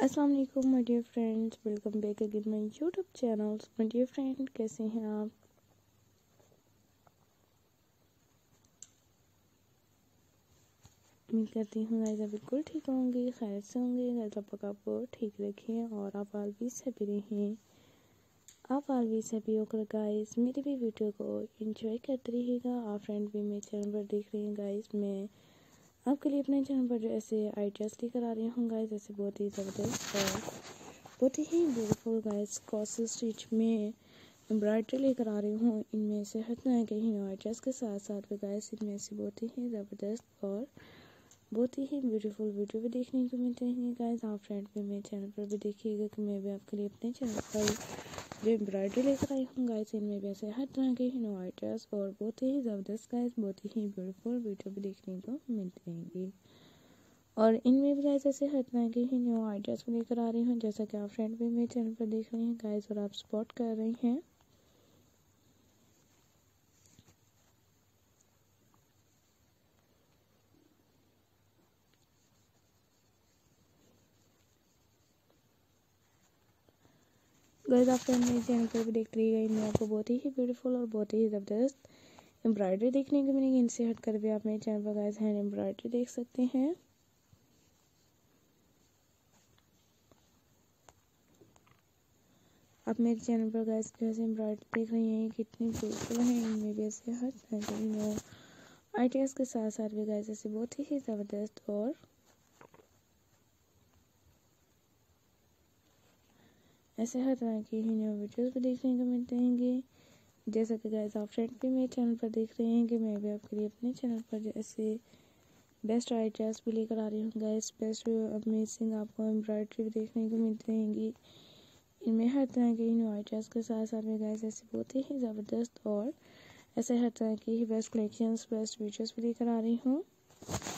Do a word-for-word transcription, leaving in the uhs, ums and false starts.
अस्सलाम वालेकुम my dear friends, welcome back again my YouTube channel. My dear friend, कैसे हैं आप? उम्मीद करती हूँ गाइस आप बिल्कुल ठीक होंगे, खैर से होंगे। गाइस आप आपको ठीक रखें और आप ऑलवेज हैप्पी रहें। आप ऑलवेज हैप्पी होकर गाइस मेरी भी वीडियो को एंजॉय करते रहिएगा। आप फ्रेंड भी मेरे चैनल पर देख रहे हैं गाइस, मैं आपके लिए अपने चैनल पर जो ऐसे आइडियाज़ लेकर आ रही हूँ गाइस, ऐसे बहुत ही ज़बरदस्त और बहुत ही ब्यूटीफुल गाइस क्रॉस स्टिच में एम्ब्रॉयडरी लेकर आ रही हूँ। इनमें से हर तरह के ही आइडियाज़ के साथ साथ में गाइस इनमें से बहुत ही ज़बरदस्त और बहुत ही ब्यूटीफुल वीडियो भी देखने को मिलते हैं गाइस। आप फ्रेंड भी मेरे चैनल पर भी देखिएगा कि मैं भी आपके लिए अपने चैनल पर जो एम्ब्रॉयडरी लेकर आई हूँ गाइस, इनमें भी ऐसे हर तरह के ही नो आइडियाज़ और बहुत ही ज़बरदस्त गाइस बहुत ही ब्यूटीफुल वीडियो भी देखने को मिलते हैं। और इनमें भी गाइस ऐसे हर तरह के ही न्यू आइडियाज़ भी लेकर आ रही हूँ, जैसा कि आप फ्रेंड भी मेरे चैनल पर देख रहे हैं गाइस और आप सपोर्ट कर रहे हैं। गाइस आप फ्रेंड मेरे चैनल पर भी देख रही है, इनमें आपको बहुत ही ब्यूटीफुल और बहुत ही ज़बरदस्त एम्ब्रॉयडरी देखने को मिलेगी। इनसे हट कर भी आप मेरे चैनल पर गाइस हैंड एम्ब्रॉयडरी देख सकते हैं। आप मेरे चैनल पर गाइस जैसे एम्ब्रॉयडरी देख रही हैं कितनी ब्यूटीफुल है। इनमें भी ऐसे हर तरह के न्यू आइडियाज़ के साथ साथ भी गाइस ऐसे बहुत ही ज़बरदस्त और ऐसे हर तरह के ही न्यू वीडियोस भी देखने को मिलते हैं। जैसा कि गाइस आप फ्रेंड भी मेरे चैनल पर देख रहे हैं कि मैं भी आपके लिए अपने चैनल पर ऐसे बेस्ट आइडियाज़ भी लेकर आ रही हूँ गाइस। बेस्ट अमेजिंग आपको एम्ब्रॉयडरी भी देखने को मिलते हैं। इनमें हर तरह के न्यू आइडियाज़ के साथ साथ में गाइस ऐसे बहुत ही ज़बरदस्त और ऐसे हर तरह की ही बेस्ट कलेक्शंस बेस्ट वीडियोस भी लेकर आ रही हूँ।